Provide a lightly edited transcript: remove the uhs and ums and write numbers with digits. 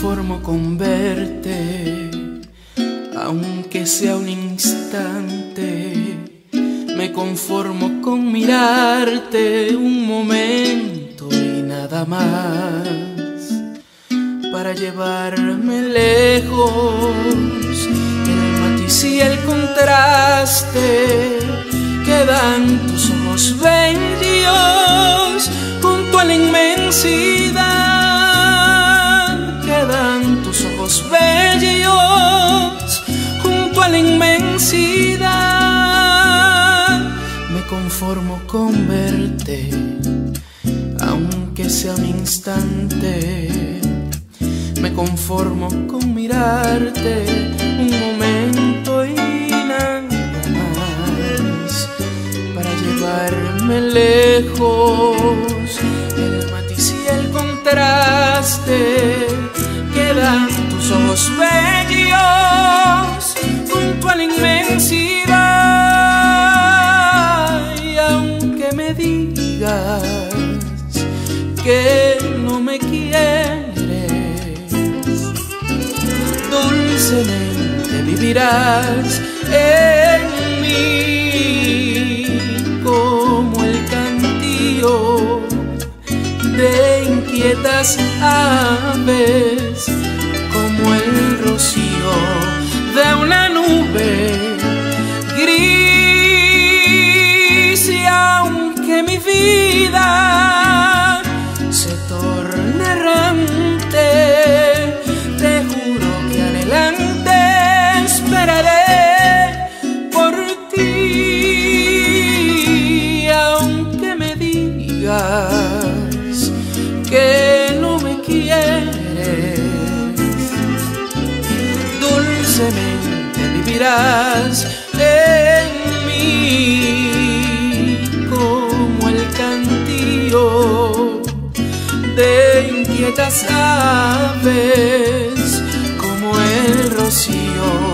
conformo con verte, aunque sea un instante. Me conformo con mirarte un momento y nada más, para llevarme lejos el matiz y el contraste que dan tus ojos bellos junto a la inmensidad, que dan tus ojos bellos junto a la inmensidad. Me conformo con verte, aunque sea un instante. Me conformo con mirarte un momento y nada más, para llevarme lejos el matiz y el contraste que dan tus ojos bellos junto a la inmensidad. Y aunque me digas que no me quieres, dulcemente vivirás en mí como el cantío de inquietas aves, como el rocío de una nube gris. Y aunque mi vida se torne errante, te juro que adelante esperaré por ti. Aunque me digas que no me quieres, dulcemente vivirás en mí como el cantío de inquietas aves, como el rocío